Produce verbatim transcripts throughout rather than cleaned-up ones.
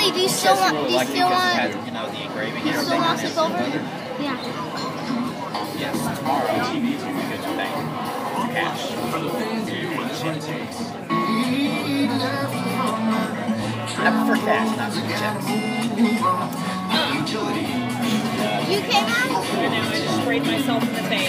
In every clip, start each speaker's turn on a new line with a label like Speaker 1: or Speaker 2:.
Speaker 1: Haley, do you still want? Do you
Speaker 2: like
Speaker 1: still want?
Speaker 2: Has, you know, the engraving.
Speaker 1: Do you still want to sleep over? Yeah.
Speaker 2: Yes, tomorrow T V is going to get you back. Cash. I prefer cash, not for checks.
Speaker 1: You came out?
Speaker 3: And now I just sprayed myself in the face.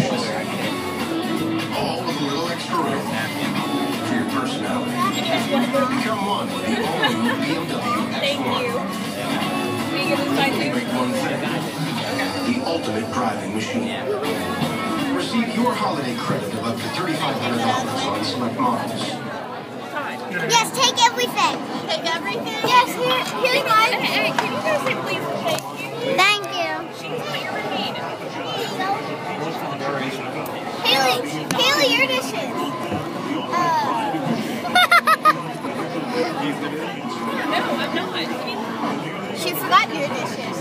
Speaker 4: All with a little extra room for your personality. Become one with the all-new B M W
Speaker 3: Thank
Speaker 4: X one.
Speaker 3: you. Can you get inside too?
Speaker 4: Make one thing. The ultimate driving machine. Receive your holiday credit of up to thirty-five hundred dollars on select models.
Speaker 1: Yes, take everything.
Speaker 3: Take everything?
Speaker 1: Yes, here, here's mine.
Speaker 3: Hey, can you guys say please and thank you?
Speaker 1: Thank you.
Speaker 3: She's not your maid.
Speaker 1: Haley, Haley, your dishes. Uh.
Speaker 3: No, I'm not.
Speaker 1: She forgot your dishes.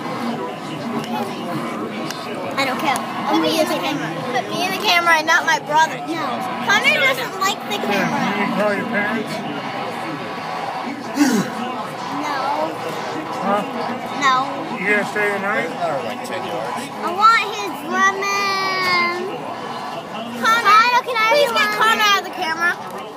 Speaker 1: I don't care. Put me in the camera. Put me in the camera and not my brother. No. Connor doesn't like the camera.
Speaker 5: Can you call your parents?
Speaker 1: No.
Speaker 5: Huh?
Speaker 1: No.
Speaker 5: You gonna stay the night?
Speaker 2: Or like ten yards.
Speaker 1: I want his lemon. Connor, can I please get Connor out of the camera?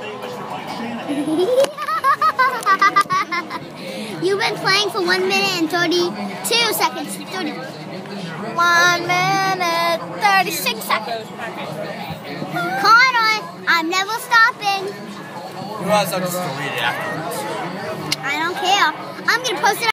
Speaker 1: You've been playing for one minute and thirty-two seconds. thirty. One minute, thirty-six seconds. Connor, I'm never stopping.
Speaker 2: You guys, I'll just delete it afterwards.
Speaker 1: I don't care. I'm gonna post it.